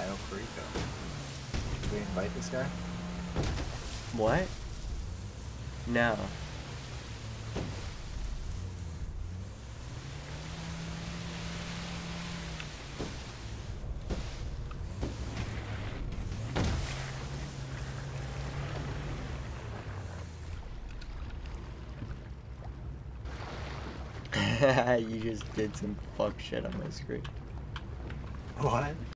Kyle Perico. Should we invite this guy? What? No. You just did some fuck shit on my screen. What?